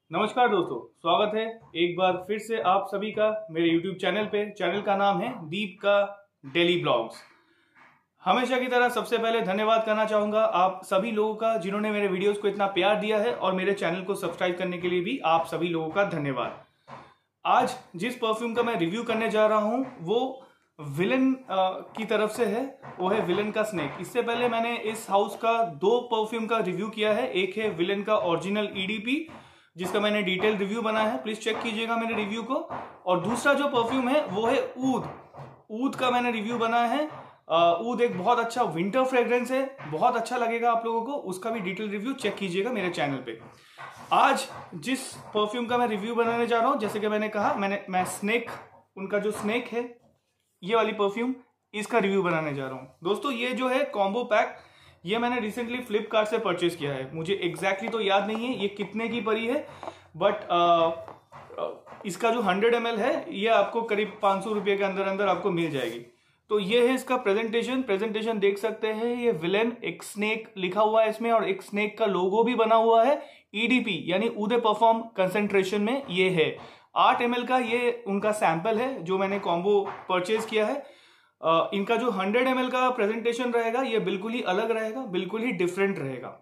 नमस्कार दोस्तों, स्वागत है एक बार फिर से आप सभी का मेरे YouTube चैनल पे। चैनल का नाम है दीप का डेली ब्लॉग्स। हमेशा की तरह सबसे पहले धन्यवाद करना चाहूंगा आप सभी लोगों का जिन्होंने मेरे वीडियोस को इतना प्यार दिया है, और मेरे चैनल को सब्सक्राइब करने के लिए भी आप सभी लोगों का धन्यवाद। आज जिस परफ्यूम का मैं रिव्यू करने जा रहा हूं वो विलन की तरफ से है, वो है विलन का स्नेक। इससे पहले मैंने इस हाउस का 2 परफ्यूम का रिव्यू किया है। एक है विलन का ओरिजिनल EDP जिसका मैंने डिटेल रिव्यू बनाया है, प्लीज चेक कीजिएगा मेरे रिव्यू को। और दूसरा जो परफ्यूम है वो है ऊद का मैंने रिव्यू बनाया है। ऊद एक बहुत अच्छा विंटर फ्रेग्रेंस है, बहुत अच्छा लगेगा आप लोगों को। उसका भी डिटेल रिव्यू चेक कीजिएगा मेरे चैनल पे। आज जिस परफ्यूम का मैं रिव्यू बनाने जा रहा हूं, जैसे कि मैंने कहा, मैं स्नेक, उनका जो स्नेक है ये वाली परफ्यूम, इसका रिव्यू बनाने जा रहा हूं। दोस्तों ये जो है कॉम्बो पैक, ये मैंने रिसेंटली फ्लिपकार्ट से परचेज किया है। मुझे एग्जैक्टली तो याद नहीं है ये कितने की पड़ी है, बट इसका जो 100 ml है ये आपको करीब 500 रुपये के अंदर अंदर आपको मिल जाएगी। तो ये है इसका प्रेजेंटेशन देख सकते हैं। ये विलेन, एक स्नेक लिखा हुआ है इसमें, और एक स्नेक का लोगो भी बना हुआ है। EDP यानी ऊद परफॉर्म कंसेंट्रेशन में ये है 8 ml का। ये उनका सैंपल है जो मैंने कॉम्बो परचेज किया है। इनका जो 100 ml का प्रेजेंटेशन रहेगा ये बिल्कुल ही अलग रहेगा, बिल्कुल ही डिफरेंट रहेगा।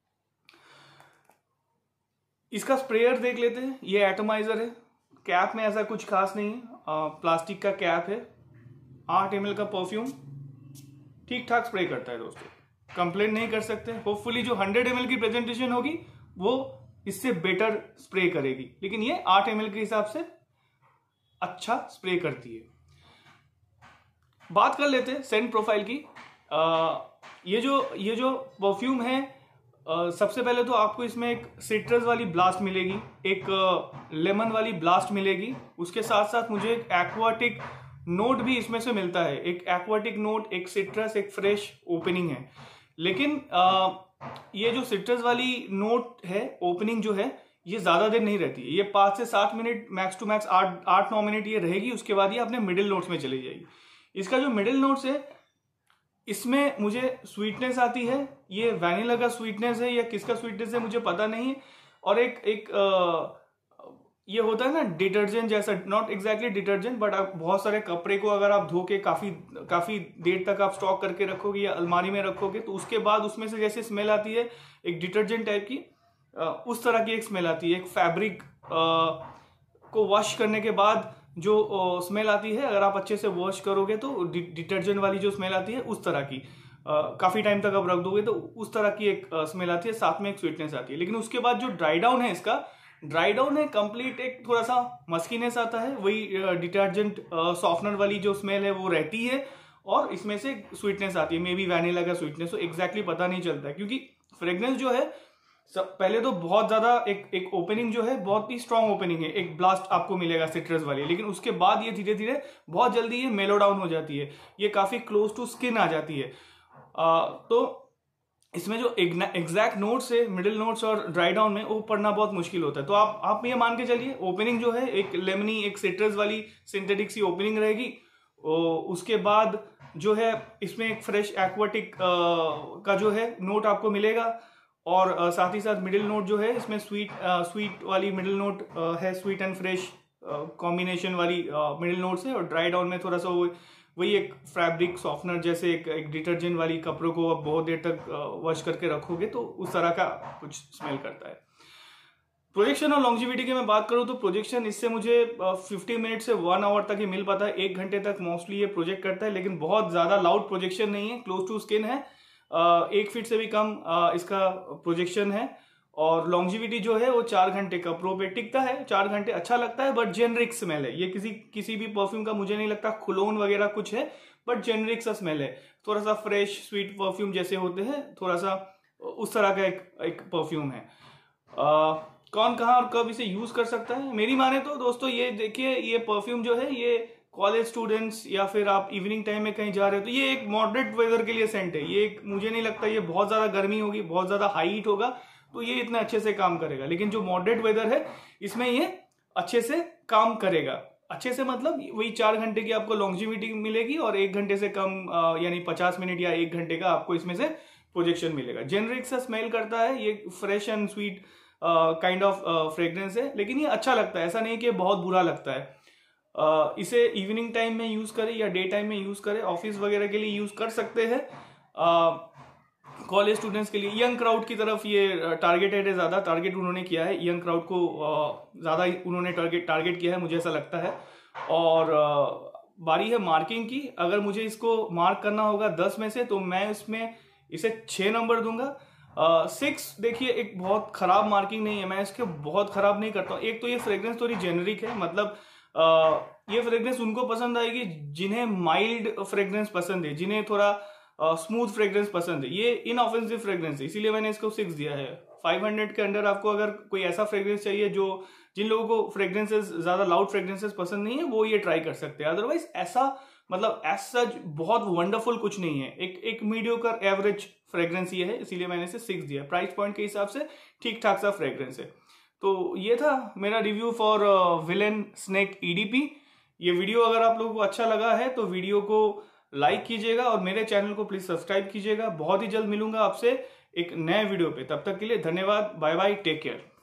इसका स्प्रेयर देख लेते हैं। ये एटमाइजर है, कैप में ऐसा कुछ खास नहीं है, प्लास्टिक का कैप है। 8 ml का परफ्यूम ठीक ठाक स्प्रे करता है दोस्तों, कंप्लेन नहीं कर सकते। होपफुली जो 100 ml की प्रेजेंटेशन होगी वो इससे बेटर स्प्रे करेगी, लेकिन ये 8 ml के हिसाब से अच्छा स्प्रे करती है। बात कर लेते हैं सेंट प्रोफाइल की। ये जो परफ्यूम है, सबसे पहले तो आपको इसमें एक सिट्रस वाली ब्लास्ट मिलेगी, एक लेमन वाली ब्लास्ट मिलेगी। उसके साथ साथ मुझे एक एक्वाटिक नोट भी इसमें से मिलता है। एक एक्वाटिक नोट, एक सिट्रस, एक फ्रेश ओपनिंग है। लेकिन ये जो सिट्रस वाली नोट है, ओपनिंग जो है, ये ज्यादा देर नहीं रहती है। ये 5 से 7 minute, max to max 8-9 minute ये रहेगी। उसके बाद ये अपने मिडिल नोट्स में चली जाएगी। इसका जो मिडिल नोट्स है, इसमें मुझे स्वीटनेस आती है। ये वैनिला का स्वीटनेस है या किसका स्वीटनेस है मुझे पता नहीं है। और एक ये होता है ना डिटर्जेंट जैसा, नॉट एग्जैक्टली डिटर्जेंट, बट आप बहुत सारे कपड़े को अगर आप धो के काफी देर तक आप स्टॉक करके रखोगे या अलमारी में रखोगे, तो उसके बाद उसमें से जैसे स्मेल आती है एक डिटर्जेंट टाइप की, उस तरह की एक स्मेल आती है। एक फैब्रिक को वॉश करने के बाद जो स्मेल आती है, अगर आप अच्छे से वॉश करोगे तो डिटर्जेंट वाली जो स्मेल आती है उस तरह की, काफी टाइम तक आप रख दोगे तो उस तरह की एक स्मेल आती है, साथ में एक स्वीटनेस आती है। लेकिन उसके बाद जो ड्राई डाउन है, इसका ड्राई डाउन है कंप्लीट, एक थोड़ा सा मस्कीनेस आता है, वही डिटर्जेंट सॉफ्टनर वाली जो स्मेल है वो रहती है, और इसमें से स्वीटनेस आती है, मे बी वैनिला का स्वीटनेस, तो एग्जैक्टली पता नहीं चलता है। क्योंकि फ्रेग्रेंस जो है पहले तो बहुत ज्यादा एक ओपनिंग जो है बहुत ही स्ट्रॉन्ग ओपनिंग है, एक ब्लास्ट आपको मिलेगा सिट्रस वाली। लेकिन उसके बाद ये धीरे धीरे बहुत जल्दी ये मेलो डाउन हो जाती है, ये काफी क्लोज टू स्किन आ जाती है। तो इसमें जो एग्जैक्ट नोट्स है, मिडिल नोट्स और ड्राई डाउन में, वो पढ़ना बहुत मुश्किल होता है। तो आप ये मान के चलिए, ओपनिंग जो है एक लेमनी, एक सिट्रस वाली सिंथेटिक सी ओपनिंग रहेगी। उसके बाद जो है इसमें एक फ्रेश एक्वाटिक का जो है नोट आपको मिलेगा, और साथ ही साथ मिडिल नोट जो है इसमें स्वीट वाली मिडिल नोट है, स्वीट एंड फ्रेश कॉम्बिनेशन वाली मिडिल नोट्स है। और ड्राई डाउन में थोड़ा सा वही एक फैब्रिक सॉफ्टनर जैसे एक डिटर्जेंट वाली, कपड़ों को आप बहुत देर तक वॉश करके रखोगे तो उस तरह का कुछ स्मेल करता है। प्रोजेक्शन और लॉन्जिविटी की मैं बात करूं तो प्रोजेक्शन इससे मुझे 50 मिनट से 1 आवर तक ही मिल पाता है। 1 घंटे तक मोस्टली ये प्रोजेक्ट करता है, लेकिन बहुत ज्यादा लाउड प्रोजेक्शन नहीं है, क्लोज टू स्किन है। 1 फीट से भी कम इसका प्रोजेक्शन है। और लॉन्जिविटी जो है वो 4 घंटे का प्रो पे टिकता है। 4 घंटे अच्छा लगता है, बट जेनरिक स्मेल है। ये किसी भी परफ्यूम का मुझे नहीं लगता खुलोन वगैरह कुछ है, बट जेनरिक सा स्मेल है। थोड़ा सा फ्रेश स्वीट परफ्यूम जैसे होते हैं, थोड़ा सा उस तरह का एक परफ्यूम है। कौन कहाँ और कब इसे यूज कर सकता है, मेरी माने तो दोस्तों ये देखिए, ये परफ्यूम जो है ये कॉलेज स्टूडेंट्स या फिर आप इवनिंग टाइम में कहीं जा रहे हो तो ये एक मॉडरेट वेदर के लिए सेंट है। ये मुझे नहीं लगता ये बहुत ज्यादा गर्मी होगी, बहुत ज्यादा हाई हीट होगा तो ये इतना अच्छे से काम करेगा। लेकिन जो मॉडरेट वेदर है इसमें ये अच्छे से काम करेगा। अच्छे से मतलब वही 4 घंटे की आपको लॉन्जिविटी मिलेगी, और 1 घंटे से कम यानी 50 मिनट या 1 घंटे का आपको इसमें से प्रोजेक्शन मिलेगा। जेनरिक सा स्मेल करता है ये, fresh and sweet kind of fragrance है, लेकिन ये अच्छा लगता है, ऐसा नहीं कि बहुत बुरा लगता है। इसे इवनिंग टाइम में यूज करें या डे टाइम में यूज करें, ऑफिस वगैरह के लिए यूज कर सकते हैं, कॉलेज स्टूडेंट्स के लिए, यंग क्राउड की तरफ ये टारगेटेड है, ज्यादा टारगेट उन्होंने किया है, यंग क्राउड को ज्यादा उन्होंने टारगेट किया है, मुझे ऐसा लगता है। और बारी है मार्किंग की। अगर मुझे इसको मार्क करना होगा 10 में से, तो मैं इसमें इसे 6 नंबर दूंगा। 6 देखिए एक बहुत खराब मार्किंग नहीं है, मैं इसके बहुत खराब नहीं करता हूँ। एक तो ये फ्रेग्रेंस थोड़ी जेनरिक है, मतलब ये फ्रेग्रेंस उनको पसंद आएगी जिन्हें माइल्ड फ्रेग्रेंस पसंद है, जिन्हें थोड़ा स्मूथ फ्रेग्रेंस पसंद है। ये इनऑफेंसिव फ्रेग्रेंस है, इसीलिए मैंने इसको 6 दिया है। 500 के अंडर आपको अगर कोई ऐसा फ्रेग्रेंस चाहिए जो जिन लोगों को फ्रेग्रेंसेस ज्यादा लाउड फ्रेग्रेंसेस पसंद नहीं है, वो ये ट्राई कर सकते हैं। अदरवाइज ऐसा मतलब एज सच बहुत वंडरफुल कुछ नहीं है, एक मीडियोकर एवरेज फ्रेग्रेंस ये है, इसीलिए मैंने इसे 6 दिया। प्राइस पॉइंट के हिसाब से ठीक ठाक सा फ्रेग्रेंस है। तो ये था मेरा review for Villain Snake EDP. ये वीडियो अगर आप लोगों को अच्छा लगा है तो वीडियो को लाइक कीजिएगा और मेरे चैनल को प्लीज सब्सक्राइब कीजिएगा। बहुत ही जल्द मिलूंगा आपसे एक नए वीडियो पे, तब तक के लिए धन्यवाद, बाय बाय, टेक केयर।